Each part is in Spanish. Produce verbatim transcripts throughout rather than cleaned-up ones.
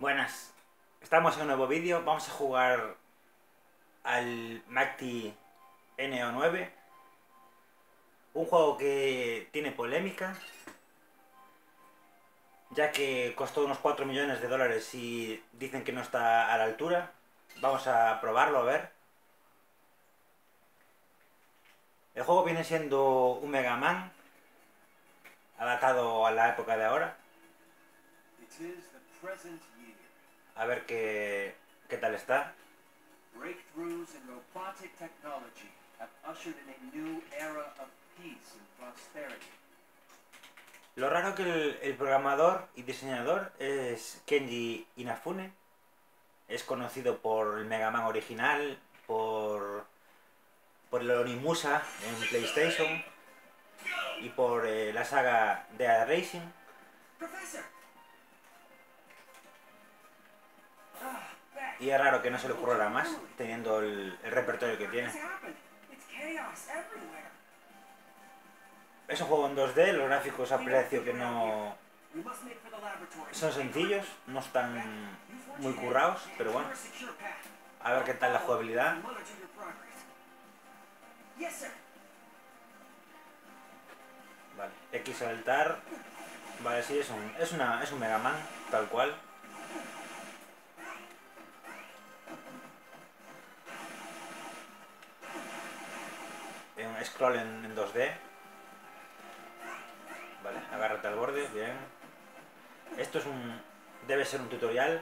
Buenas, estamos en un nuevo vídeo. Vamos a jugar al Macti N O nueve, un juego que tiene polémica, ya que costó unos cuatro millones de dólares y dicen que no está a la altura. Vamos a probarlo a ver. El juego viene siendo un Mega Man adaptado a la época de ahora. A ver qué, qué tal está. Breakthroughs in robotic technology have ushered in a new era of peace and prosperity. Lo raro que el, el programador y diseñador es Kenji Inafune. Es conocido por el Mega Man original, por, por el Onimusa en PlayStation y por eh, la saga Dead Racing. Professor! Y es raro que no se le ocurra más, teniendo el, el repertorio que tiene. Es un juego en dos D, los gráficos aprecio que no... son sencillos, no están muy currados, pero bueno. A ver qué tal la jugabilidad. Vale, X saltar. Vale, sí, es un, es una, es un Mega Man, tal cual. Un scroll en, en dos D. Vale, agárrate al borde, bien. Esto es un... debe ser un tutorial.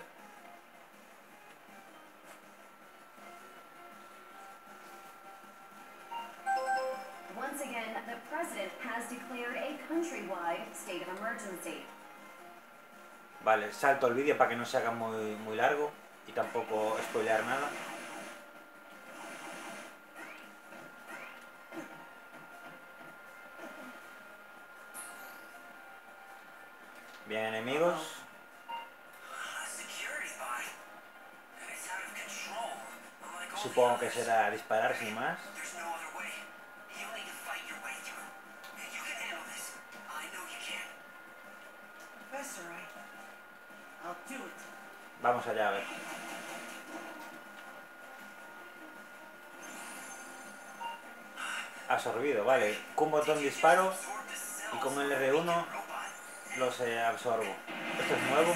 Once again, the president has declared a countrywide state of emergency. Vale, salto el vídeo para que no se haga muy, muy largo y tampoco spoilear nada. Bien, enemigos. Supongo que será disparar sin más. Vamos allá a ver. Absorbido, vale. Con un botón disparo y con el R uno los eh, absorbo. Esto es nuevo.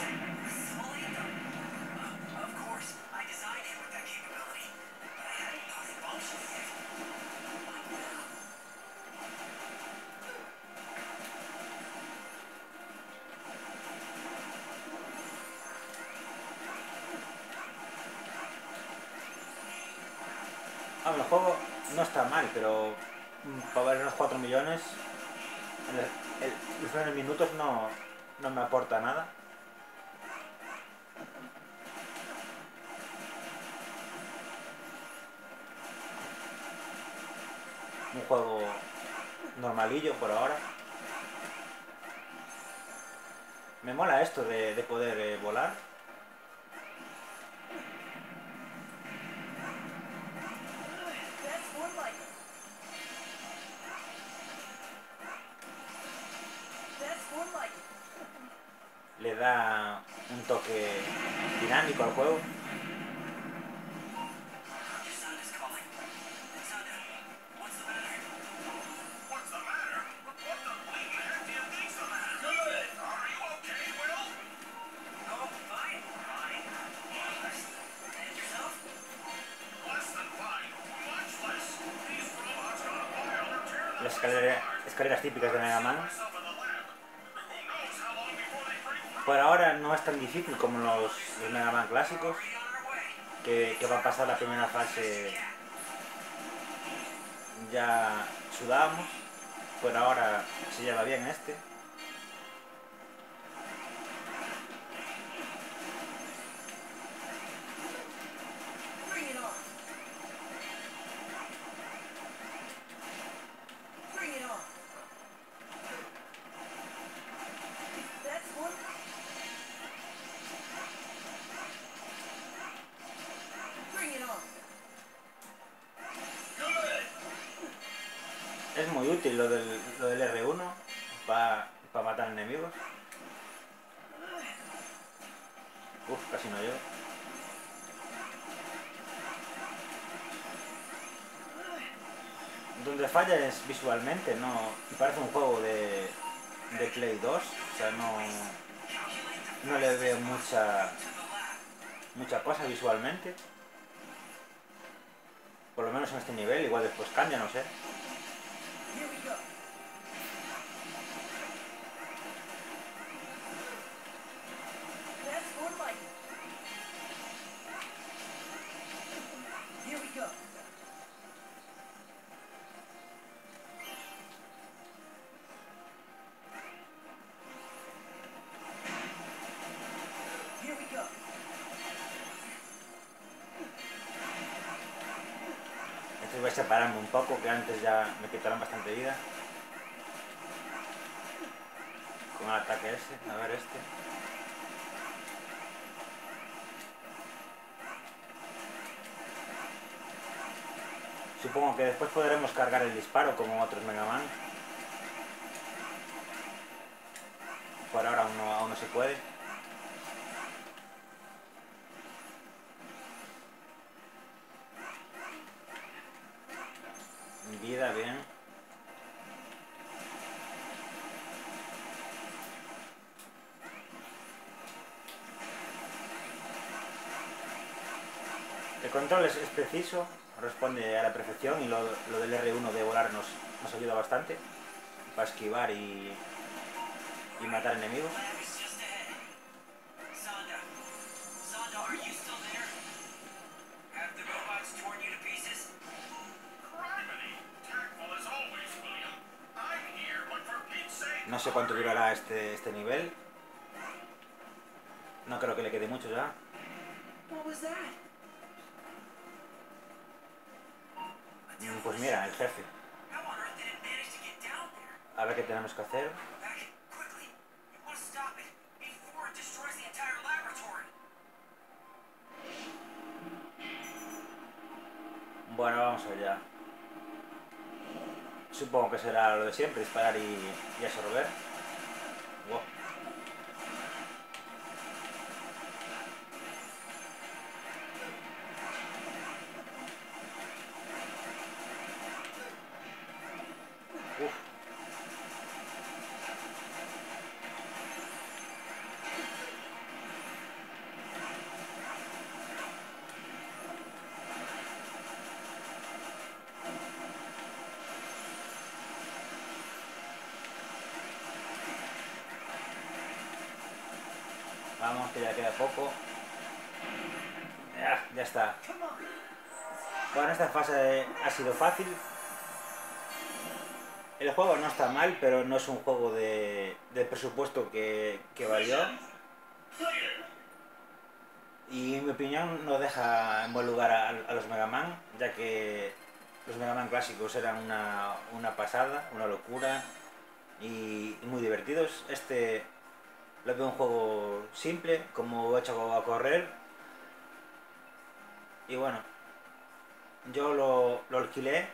Ah, el juego no está mal, pero para valer unos cuatro millones, el, el, los primeros minutos no, no me aporta nada. Un juego normalillo por ahora. Me mola esto de, de poder eh, volar. Le da un toque dinámico al juego. Las escaleras, escaleras típicas de Mega Man. Por ahora no es tan difícil como los, los Mega Man clásicos, que, que va a pasar la primera fase ya sudábamos. Por ahora se lleva bien este. Es muy útil lo del, lo del R uno para Uf, casi no llego. Donde falla es visualmente, no. Parece un juego de, de Play dos, o sea, no, no le veo mucha, mucha cosa visualmente. Por lo menos en este nivel, igual después cambia, no sé. Here we go. That's more like it. Here we go. Here we go. Entonces voy a separarme un poco, que antes ya me quitaron bastante vida. Con el ataque ese, a ver este. Supongo que después podremos cargar el disparo como en otros Mega Man. Por ahora aún no, aún no se puede. Vida, bien. El control es, es preciso, responde a la perfección, y lo, lo del erre uno de volar nos, nos ayuda bastante para esquivar y, y matar enemigos. Lab is just ahead. Sonda. Sonda, are you still there? Have the robots torn you to pieces? Criminy! Tactful as always, William. I'm here, but for Pete's sake... No sé cuánto durará este, este nivel. No creo que le quede mucho ya. What was that? Mm, Pues mira, el jefe. How on earth did it manage to get down there? A ver qué tenemos que hacer. Back it, quickly. You want to stop it before it destroys the entire laboratory. Bueno, vamos allá. Supongo que será lo de siempre, disparar y, y absorber. Wow. Uf. Vamos, que ya queda poco. Ya, ya está. Come on. Bueno, esta fase ha sido fácil. El juego no está mal, pero no es un juego de, de presupuesto que, que valió. Y en mi opinión no deja en buen lugar a, a los Mega Man, ya que los Mega Man clásicos eran una, una pasada, una locura y muy divertidos. Este lo veo un juego simple, como hecho a correr. Y bueno, yo lo, lo alquilé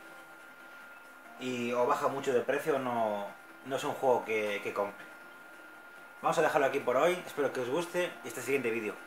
y o baja mucho de precio, no, no es un juego que, que compre. Vamos a dejarlo aquí por hoy, espero que os guste y hasta el siguiente vídeo.